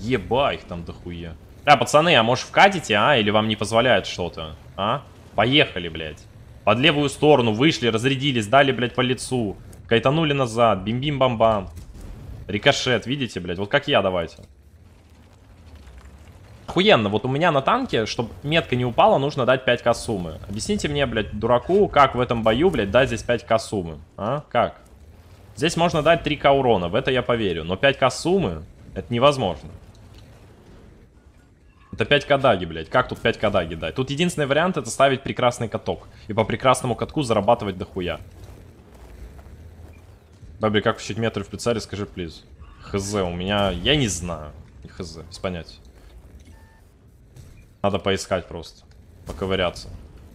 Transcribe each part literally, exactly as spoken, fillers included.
Еба их там дохуя. А, пацаны, а может вкатите, а? Или вам не позволяет что-то? А? Поехали, блядь. Под левую сторону вышли, разрядились, дали, блядь, по лицу. Кайтанули назад, бим-бим-бам-бам. Рикошет, видите, блядь? Вот как я, давайте. Охуенно, вот у меня на танке, чтобы метка не упала, нужно дать пять ка суммы. Объясните мне, блядь, дураку, как в этом бою, блядь, дать здесь пять ка суммы. А? Как? Здесь можно дать три ка урона, в это я поверю. Но пять ка суммы, это невозможно. Это пять ка даги, блядь. Как тут пять ка даги дать? Тут единственный вариант — это ставить прекрасный каток. И по прекрасному катку зарабатывать дохуя. Бабри, как включить метры в пиццаре, скажи, плиз. Хз, у меня... Я не знаю. Хз, без понятия. Надо поискать просто. Поковыряться.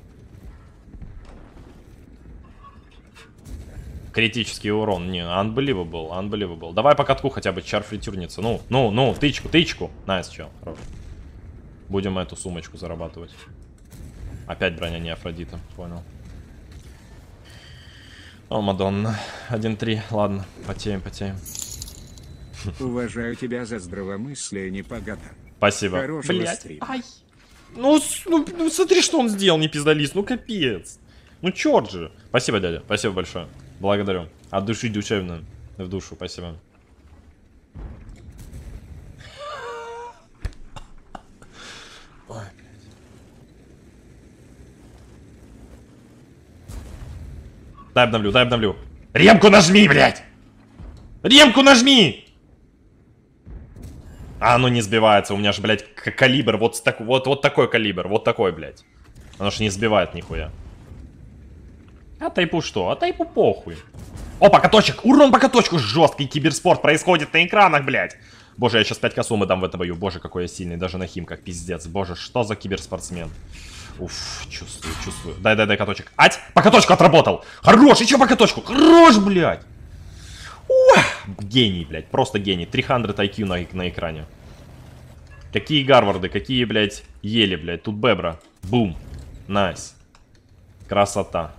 Критический урон. Не, unbelievable, unbelievable. Давай по катку хотя бы чар-фритюрница. Ну, ну, ну, тычку, тычку. Найс, чел, хорош. Будем эту сумочку зарабатывать. Опять броня не Афродита, понял. О, Мадонна. один три, ладно, потеем, потеем. Уважаю тебя за здравомыслие, непогато. Спасибо. Хорошего Блять, стрима. ай. Ну, ну, ну, смотри, что он сделал, не пиздолист, ну капец. Ну черт же. Спасибо, дядя, спасибо большое. Благодарю. От души душевно. В душу, спасибо. Ой, блядь. Дай обновлю, дай обновлю. Ремку нажми, блядь! Ремку нажми! А, оно не сбивается, у меня же, блядь, калибр, вот, так, вот, вот такой калибр, вот такой, блядь. Оно ж не сбивает нихуя. А тайпу что? А тайпу похуй. Опа, каточек! Урон по каточку! Жесткий киберспорт происходит на экранах, блядь! Боже, я сейчас пять ка суммы дам в этом бою. Боже, какой я сильный, даже на химках, пиздец. Боже, что за киберспортсмен? Уф, чувствую, чувствую. Дай, дай, дай каточек. Ать! По каточку отработал! Хорош! Еще по каточку! Хорош, блядь! Ух, гений, блядь, просто гений. триста ай кью на, на экране. Какие гарварды, какие, блядь, ели, блядь. Тут бебра. Бум. Найс. Красота.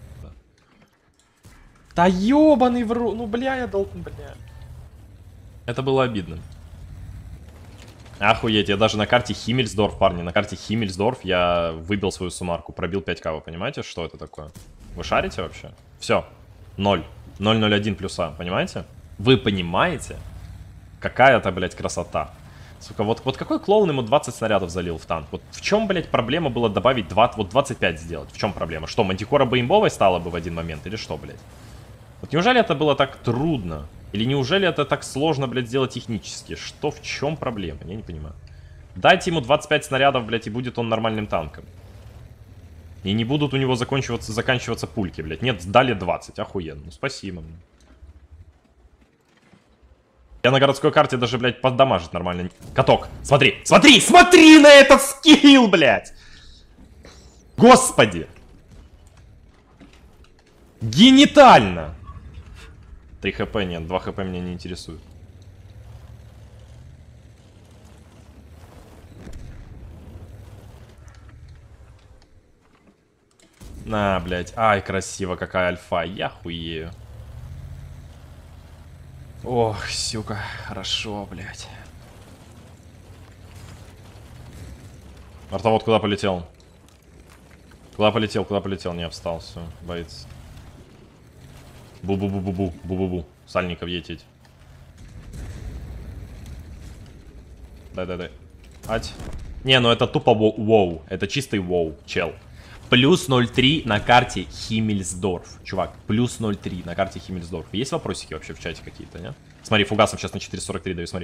Да ёбаный в ру... Ну, бля, я дал... Бля. Это было обидно. Охуеть, я даже на карте Химмельсдорф, парни, на карте Химмельсдорф я выбил свою суммарку, пробил пять ка, вы понимаете, что это такое? Вы шарите вообще? Все. Ноль. ноль ноль один плюса, понимаете? Вы понимаете? Какая-то, блядь, красота. Сука, вот, вот какой клоун ему двадцать снарядов залил в танк? Вот в чем, блядь, проблема была добавить двадцать, вот двадцать пять сделать? В чем проблема? Что, Мантикора бы имбовой стала бы в один момент? Или что, блядь? Вот неужели это было так трудно? Или неужели это так сложно, блядь, сделать технически? Что, в чем проблема? Я не понимаю. Дайте ему двадцать пять снарядов, блядь, и будет он нормальным танком. И не будут у него заканчиваться, заканчиваться пульки, блядь. Нет, дали двадцать, охуенно. Ну, спасибо мне. Я на городской карте даже, блядь, поддамажить нормально. Каток, смотри, смотри, смотри на этот скилл, блядь! Господи! Генитально! три хп нет, два хп меня не интересует. На, блядь. Ай, красиво, какая альфа. Я хуею. Ох, сука. Хорошо, блядь. Артовод куда полетел? Куда полетел, куда полетел? Не, встал, все, боится. Бу-бу-бу-бу-бу, бу-бу-бу. Сальников етить. Дай-дай-дай. Ать. Не, ну это тупо воу. Это чистый воу, чел. Плюс ноль три на карте Химмельсдорф. Чувак, плюс ноль три на карте Химмельсдорф. Есть вопросики вообще в чате какие-то, нет? Смотри, фугасом сейчас на четыреста сорок три даю, смотри.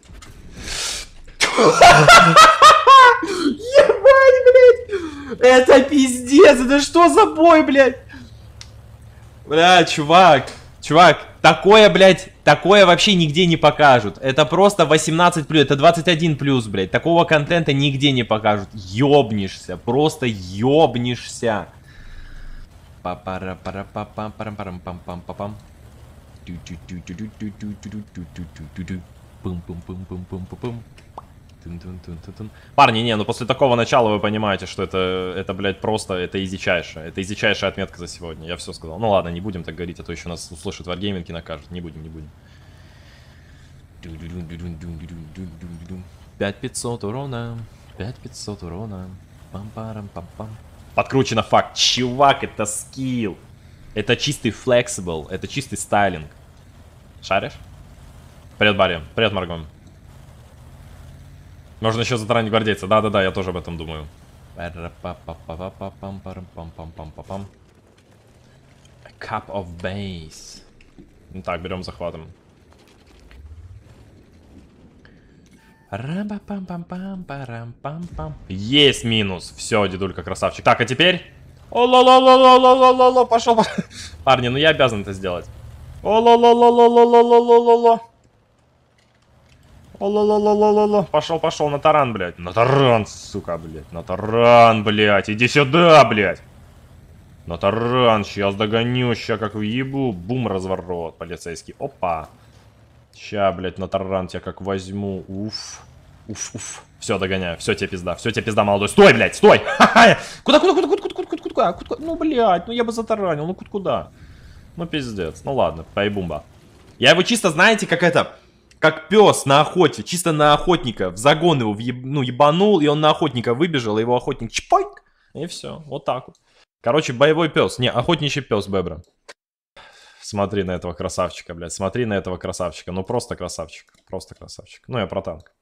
Ебать, блядь! Это пиздец, это что за бой, блядь? Бля, чувак, чувак, такое, блядь, такое вообще нигде не покажут. Это просто восемнадцать плюс, это двадцать один плюс, блядь. Такого контента нигде не покажут. Ёбнешься, просто ёбнешься. Па-пара-пара-па-пам-парам-парам-пам-пам-пам. Пум-пум-пум-пум-пум-пум-пум-пум-пум. Парни, не, ну после такого начала вы понимаете, что это, это, блядь, просто, это изичайшая, это изичайшая отметка за сегодня, я все сказал. Ну ладно, не будем так говорить, а то еще нас услышат Wargaming и накажут, не будем, не будем. пять пятьсот урона. пять пятьсот урона. Пам-парам-пам-пам. Подкручено факт. Чувак, это скилл. Это чистый флексибл. Это чистый стайлинг. Шаришь? Привет, Барри. Привет, Маргон. Можно еще затаранить гвардейца. Да-да-да, я тоже об этом думаю. Cup of base. Так, берем захватом. Есть минус. Все, дедулька красавчик. Так, а теперь... О-ло-ло-ло-ло-ло-ло-ло-ло. Пошел, пошел. Парни, ну я обязан это сделать. О-ло-ло-ло-ло-ло-ло-ло-ло-ло. О-ло-ло-ло-ло-ло-ло. Пошел, пошел на таран, блядь. На таран, сука, блядь. На таран, блядь. Иди сюда, блядь. На таран. Сейчас догоню. Сейчас как въебу. Бум, разворот. Полицейский. Опа. Ща, блядь, на таран тебя как возьму. Уф. Уф, уф. Все, догоняю. Все, тебе пизда. Все, тебе пизда, молодой. Стой, блядь, стой. Куда, куда, куда, куда, куда, куда, куда, куда? Ну, блядь, ну я бы затаранил. Ну, куда, куда? Ну, пиздец. Ну, ладно, поебумба. Я его чисто, знаете, как это... Как пес на охоте. Чисто на охотника. В загон его въеб... ну, ебанул, и он на охотника выбежал, и его охотник чпойк. И все. Вот так вот. Короче, боевой пес. Не, охотничий пес Бебра. Смотри на этого красавчика, блядь. Смотри на этого красавчика. Ну, просто красавчик. Просто красавчик. Ну, я про танк.